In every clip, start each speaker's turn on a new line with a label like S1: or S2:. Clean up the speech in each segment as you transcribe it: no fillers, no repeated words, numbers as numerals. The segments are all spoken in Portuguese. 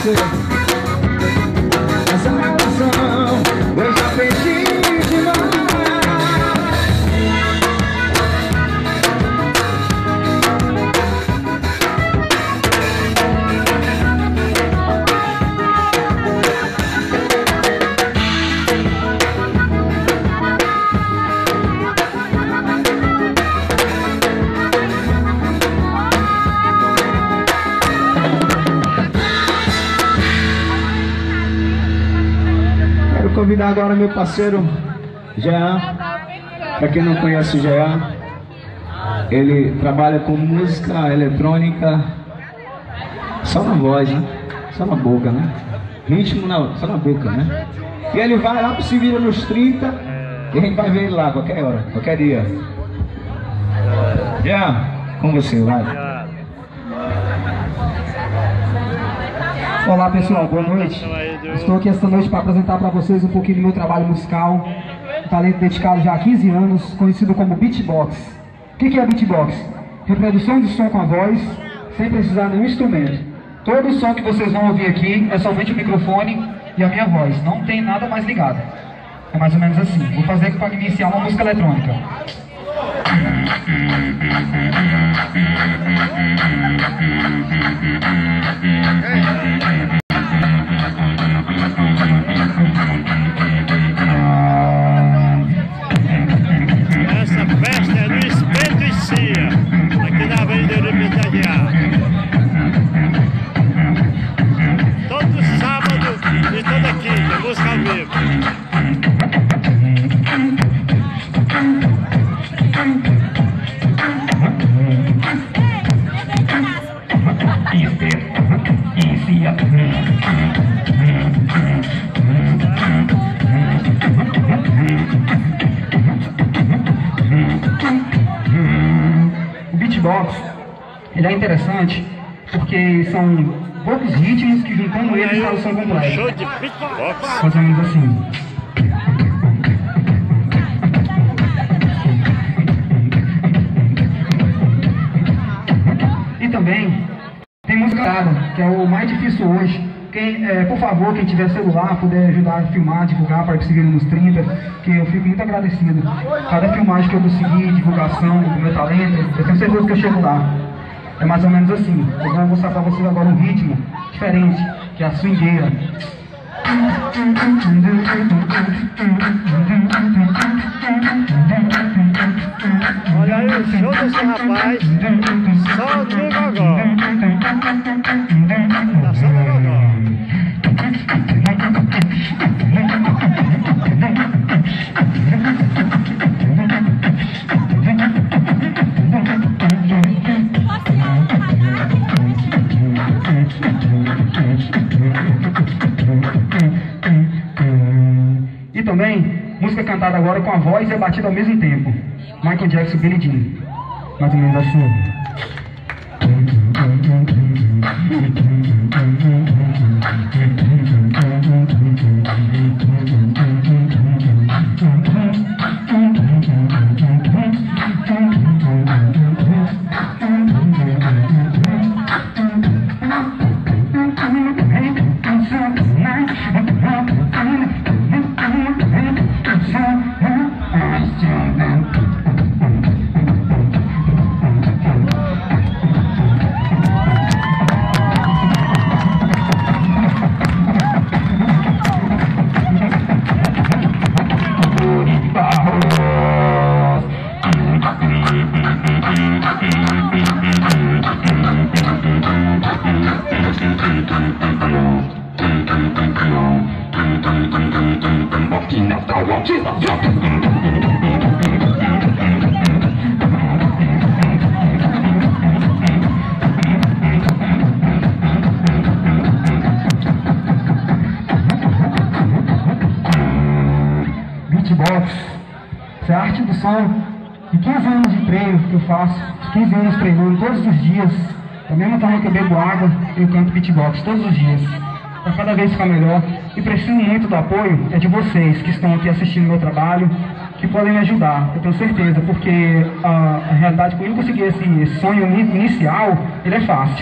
S1: você. Essa relação eu já perdi demais. Convidar agora meu parceiro Jean. Para quem não conhece o Jean, ele trabalha com música eletrônica só na voz, né? Só na boca, né? Ritmo só na boca, né? E ele vai lá pro Se Vira nos 30 e a gente vai ver ele lá qualquer hora, qualquer dia. Jean, com você, vai.
S2: Olá pessoal, boa noite. Estou aqui esta noite para apresentar para vocês um pouquinho do meu trabalho musical, um talento dedicado já há 15 anos, conhecido como beatbox. O que é beatbox? Reprodução de som com a voz, sem precisar de nenhum instrumento. Todo o som que vocês vão ouvir aqui é somente o microfone e a minha voz, não tem nada mais ligado. É mais ou menos assim. Vou fazer para iniciar uma música eletrônica.
S3: Essa festa é no Espeto e Cia, aqui na Avenida Universitária. Todo sábado e toda quinta, música ao vivo.
S2: O beatbox, ele é interessante porque são poucos ritmos que juntando eles fazem o som completo.
S3: Show de beatbox.
S2: Fazemos assim. E também tem música cantada, que é o mais difícil hoje. Por favor, quem tiver celular, puder ajudar a filmar, divulgar para Se Vira nos 30, que eu fico muito agradecido. Cada filmagem que eu conseguir, divulgação do meu talento, eu tenho certeza que eu chego lá. É mais ou menos assim. Eu vou mostrar para vocês agora um ritmo diferente, que é a swingueira.
S3: Olha aí o show desse rapaz, só no gogó. Tá só no gogó.
S2: E também, música cantada agora com a voz e a batida ao mesmo tempo. Michael Jackson, Billie Jean. Mais ou menos assim. Beatbox, essa é a arte do som. De 15 anos de treino que eu faço, 15 anos treinando todos os dias. Da mesma forma que eu bebo água, eu canto beatbox todos os dias, para cada vez ficar melhor. E preciso muito do apoio de vocês que estão aqui assistindo meu trabalho, que podem me ajudar, eu tenho certeza, porque a realidade, quando eu conseguir esse sonho inicial, ele é fácil.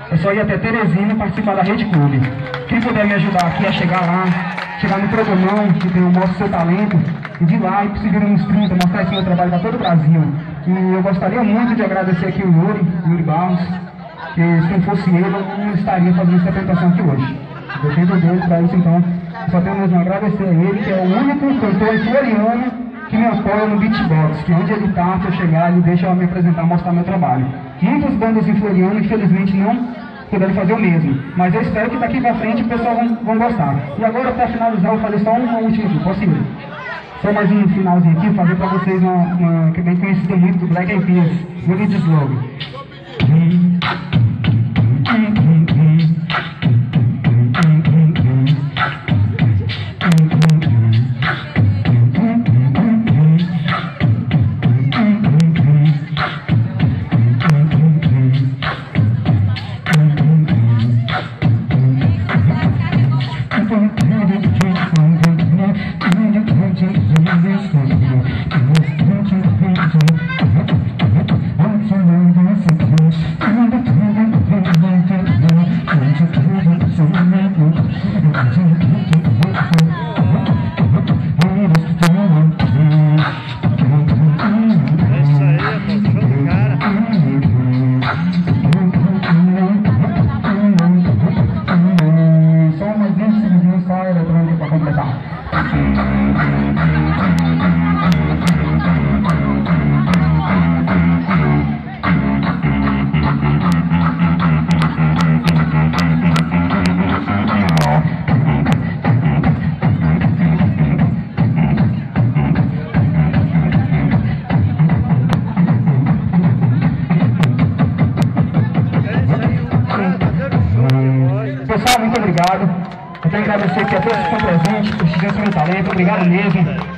S2: é só ir até Teresina e participar da Rede Clube. Quem puder me ajudar aqui a chegar lá, chegar no programão, que tem o Mostra Seu Talento, e de lá e se vir nos 30, mostrar esse meu trabalho para todo o Brasil. E eu gostaria muito de agradecer aqui o Yuri Barros, que se não fosse ele, eu não estaria fazendo essa apresentação aqui hoje. Eu tenho dele para isso, então, só tenho mesmo a agradecer a ele, que é o único cantor floriano que me apoia no beatbox, que onde ele está, se eu chegar, ele deixa eu me apresentar, mostrar meu trabalho. Muitas bandas em Floriano, infelizmente, não puderam fazer o mesmo, mas eu espero que daqui pra frente o pessoal vão gostar. E agora, para finalizar, eu vou fazer só um último aqui, posso ir? Só mais um finalzinho aqui, fazer para vocês uma que é bem conhecida muito do Black Eyed Peas, Look at This Love. Pessoal, muito obrigado. Eu quero agradecer aqui a todos que estão presentes, prestigiando meu talento. Obrigado mesmo.